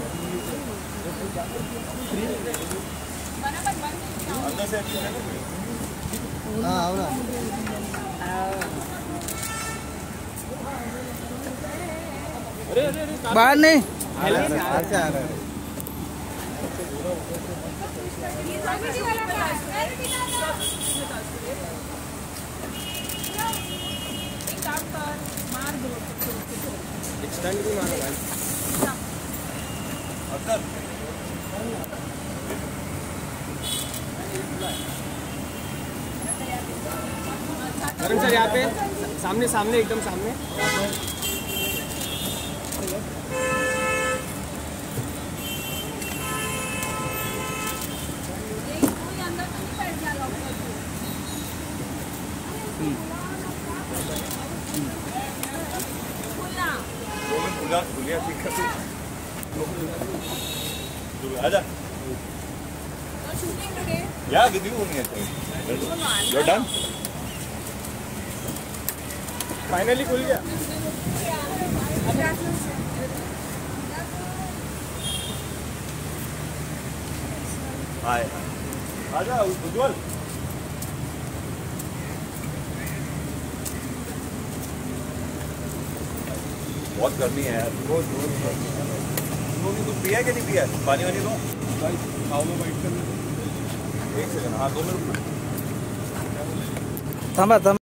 हाँ आओ ना। बाहर नहीं बाहर से आ रहा है। एक्सटेंड भी मारो भाई। करण सर यहाँ पे सामने सामने एकदम सामने। आजा। Yeah, with you only. You're done. Finally खुल गया। हाय आजा उज्जवल। बहुत गर्मी है यार। बहुत कुछ पिया है कि नहीं पिया? पानी वानी दो भाई। आओ मैं वेट कर। एक सेकंड। हाँ 2 मिनट। थांबा।